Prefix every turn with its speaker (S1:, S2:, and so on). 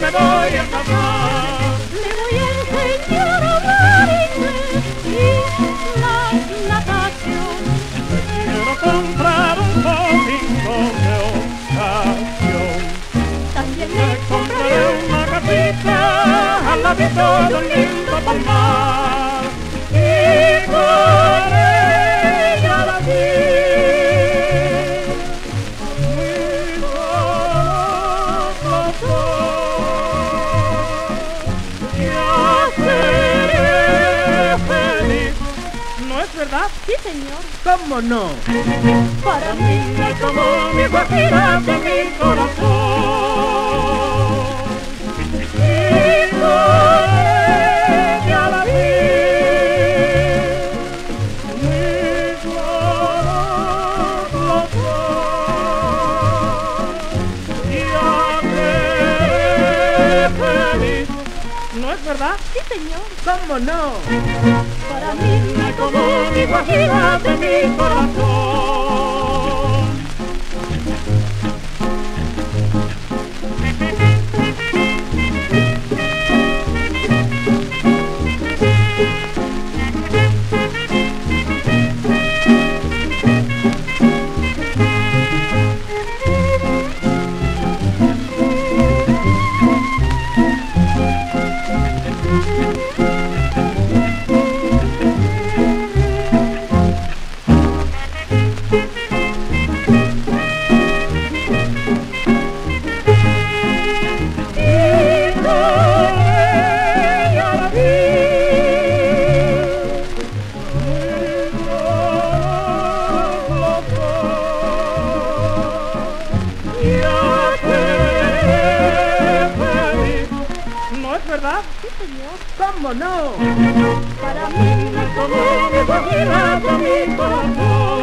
S1: te voy a casar.
S2: Le voy a enseñar a hablar inglés y la natación.
S1: Quiero comprar un botico de ocasión.
S2: También
S1: Me compraré una casita al ladito de un lindo palmar. Y con ella la vi. Muy solos los dos. Ya seré feliz. ¿No es verdad?
S2: Sí, señor.
S3: ¿Cómo no?
S2: Para mí
S1: No hay como mi guajira de mi corazón. Y con ella la vi. Mis ojos los dos. Ya seré feliz. ¿No es verdad?
S2: Sí, señor.
S3: ¿Cómo no?
S2: Para mí
S1: No hay como mi guajira de mi corazón. ¿Verdad?
S2: Sí, señor.
S3: ¿Cómo no?
S2: Para mí
S1: Como mi guajira de mi corazón.